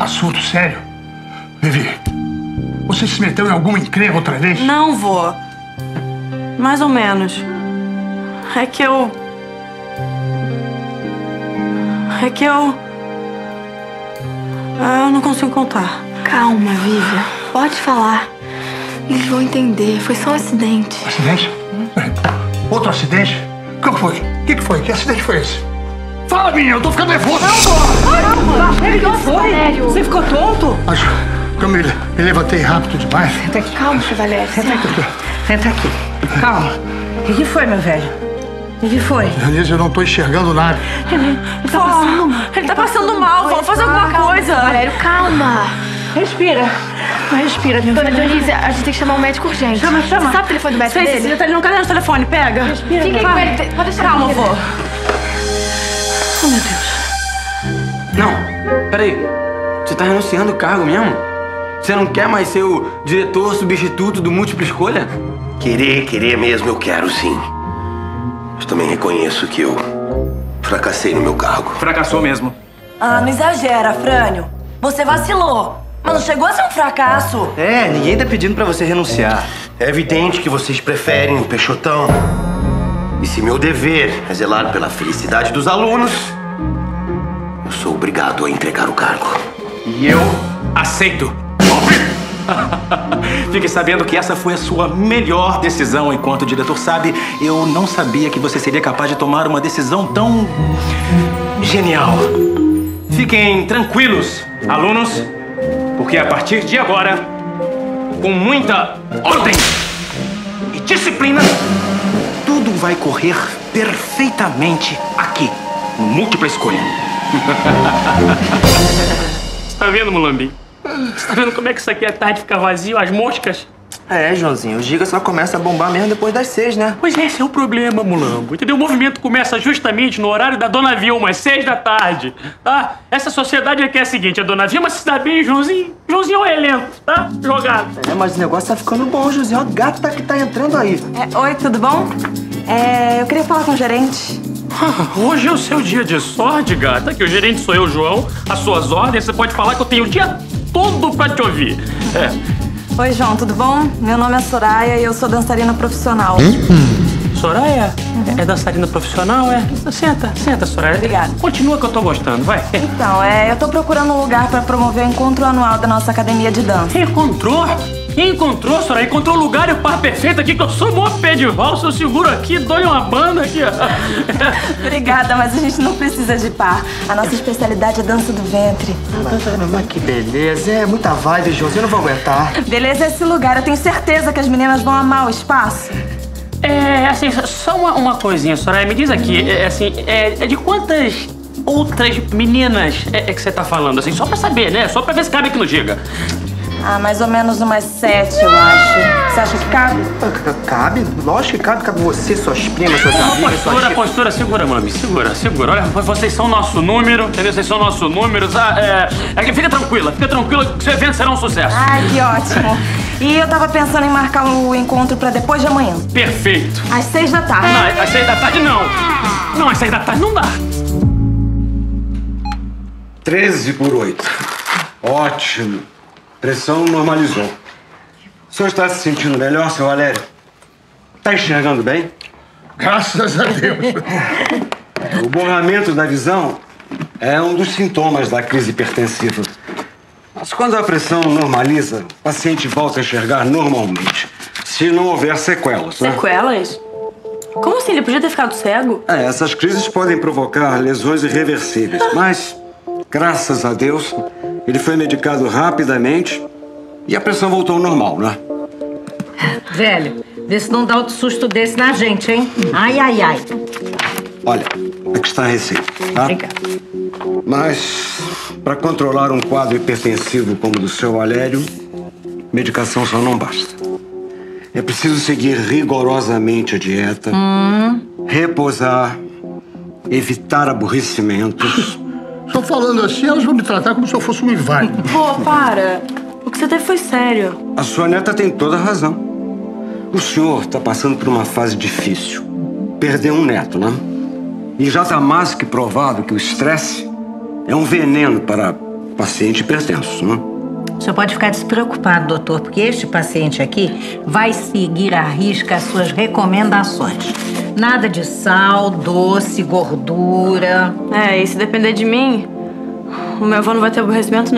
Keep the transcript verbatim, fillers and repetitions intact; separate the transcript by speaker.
Speaker 1: assunto sério. Vivi, você se meteu em alguma encrenca outra vez?
Speaker 2: Não, vô. Mais ou menos. É que eu... É que eu... Eu não consigo contar.
Speaker 3: Calma, Vivian. Pode falar. Eles vão entender. Foi só um acidente.
Speaker 1: Acidente? Outro acidente? O que foi? O que foi? Que acidente foi esse? Fala, menina, eu tô ficando nervoso.
Speaker 2: Calma! O que foi? Você ficou tonto?
Speaker 1: Acho que eu me, me levantei rápido demais.
Speaker 4: Senta aqui.
Speaker 3: Calma, seu Valério.
Speaker 4: Senta aqui. Senta aqui. Calma. O que foi, meu velho? O que foi?
Speaker 1: Denise, eu não tô enxergando nada.
Speaker 2: Ele tá passando mal. Ele tá passando mal. Vamos fazer alguma
Speaker 3: calma,
Speaker 2: coisa.
Speaker 3: Valério, calma.
Speaker 4: Respira. Respira, meu
Speaker 3: Dona
Speaker 4: filho.
Speaker 3: Denise, a gente tem que chamar um médico urgente.
Speaker 4: Chama, chama.
Speaker 3: Você sabe o telefone do médico
Speaker 2: Sei,
Speaker 3: dele?
Speaker 2: Cecília, tá ali no caderno de telefone. Pega.
Speaker 4: Respira,
Speaker 3: Fica aí
Speaker 4: meu
Speaker 3: com
Speaker 4: filho.
Speaker 3: ele. Pode deixar
Speaker 2: Calma,
Speaker 3: comigo.
Speaker 2: vô.
Speaker 4: Oh, meu Deus.
Speaker 5: Não, peraí. Você tá renunciando o cargo mesmo? Você não quer mais ser o diretor substituto do Múltipla Escolha?
Speaker 6: Querer, querer mesmo eu quero, sim. Mas também reconheço que eu fracassei no meu cargo.
Speaker 5: Fracassou mesmo.
Speaker 7: Ah, não exagera, Frânio. Você vacilou. Mas não chegou a ser um fracasso.
Speaker 5: É, ninguém tá pedindo pra você renunciar.
Speaker 6: É evidente que vocês preferem o Peixotão. E se meu dever é zelar pela felicidade dos alunos, eu sou obrigado a entregar o cargo.
Speaker 8: E eu aceito. Fique sabendo que essa foi a sua melhor decisão enquanto diretor. Sabe, eu não sabia que você seria capaz de tomar uma decisão tão genial. Fiquem tranquilos, alunos, porque a partir de agora, com muita ordem e disciplina, tudo vai correr perfeitamente aqui, no Múltipla Escolha.
Speaker 9: Tá vendo, Mulambim? Você tá vendo como é que isso aqui à tarde fica vazio, as moscas?
Speaker 5: É, Joãozinho, o Giga só começa a bombar mesmo depois das seis, né?
Speaker 9: Pois esse é o problema, Mulambo, entendeu? O movimento começa justamente no horário da Dona Vilma, às seis da tarde, tá? Essa sociedade aqui é a seguinte, a Dona Vilma se dá bem, Joãozinho, Joãozinho é lento, tá? Jogado.
Speaker 5: É, mas o negócio tá ficando bom, Joãozinho. Olha a gata que tá entrando aí.
Speaker 2: É, oi, tudo bom? É, eu queria falar com o gerente.
Speaker 9: Hoje é o seu dia de sorte, gata, que o gerente sou eu, João, às suas ordens, você pode falar que eu tenho o dia todo pra te ouvir. É.
Speaker 2: Oi, João, tudo bom? Meu nome é Soraya e eu sou dançarina profissional.
Speaker 9: Soraya? É dançarina profissional, é? Senta, senta, Soraya.
Speaker 2: Obrigada.
Speaker 9: Continua que eu tô gostando, vai.
Speaker 2: Então, é, eu tô procurando um lugar pra promover o encontro anual da nossa academia de dança.
Speaker 9: Encontrou? Encontrou, Soraya? Encontrou o lugar e o par perfeito aqui, que eu sou mó pé de valsa, eu seguro aqui, dou-lhe uma banda aqui, ó.
Speaker 2: Obrigada, mas a gente não precisa de par. A nossa especialidade é dança do ventre.
Speaker 5: Mas que beleza. É muita vibe, Joãozinho. Eu não vou aguentar.
Speaker 2: Beleza é esse lugar. Eu tenho certeza que as meninas vão amar o espaço.
Speaker 9: É, assim, só uma, uma coisinha, Soraya. Me diz aqui, é, assim, é, é de quantas outras meninas é, é que você tá falando, assim? Só pra saber, né? Só pra ver se cabe aqui no Giga.
Speaker 2: Ah, mais ou menos umas sete, eu acho. Você acha que cabe?
Speaker 5: Cabe? Lógico que cabe. Cabe você, suas primas, suas amigas, suas
Speaker 9: Postura,
Speaker 5: tia-
Speaker 9: postura, segura, mami, segura, segura. Olha, vocês são nosso número, entendeu? Vocês são nosso número. Ah, é, é, fica tranquila, fica tranquila que seu evento será um sucesso.
Speaker 2: Ai, que ótimo. E eu tava pensando em marcar o encontro pra depois de amanhã.
Speaker 9: Perfeito.
Speaker 2: Às seis da tarde.
Speaker 9: Não, às seis da tarde não. Não, às seis da tarde não dá.
Speaker 10: treze por oito. Ótimo. Pressão normalizou. O senhor está se sentindo melhor, seu Valério? Está enxergando bem?
Speaker 1: Graças a Deus.
Speaker 10: O borramento da visão é um dos sintomas da crise hipertensiva. Mas quando a pressão normaliza, o paciente volta a enxergar normalmente, se não houver sequelas, né?
Speaker 2: Sequelas? Como assim? Ele podia ter ficado cego?
Speaker 10: É, essas crises podem provocar lesões irreversíveis, mas, graças a Deus, ele foi medicado rapidamente e a pressão voltou ao normal, né?
Speaker 4: Velho, vê se não dá outro susto desse na gente, hein? Ai, ai, ai.
Speaker 10: Olha, aqui está a receita, tá?
Speaker 4: Obrigada.
Speaker 10: Mas, para controlar um quadro hipertensivo como o do seu Valério, medicação só não basta. É preciso seguir rigorosamente a dieta,
Speaker 4: Hum.
Speaker 10: repousar, evitar aborrecimentos.
Speaker 1: Só falando assim, elas vão me tratar como se eu fosse um inválido.
Speaker 2: Pô, para. O que você teve foi sério.
Speaker 10: A sua neta tem toda a razão. O senhor está passando por uma fase difícil. Perdeu um neto, né? E já está mais que provado que o estresse é um veneno para paciente hipertenso, né?
Speaker 4: O senhor pode ficar despreocupado, doutor, porque este paciente aqui vai seguir à risca as suas recomendações. Nada de sal, doce, gordura.
Speaker 2: É, e se depender de mim, o meu avô não vai ter aborrecimento, não.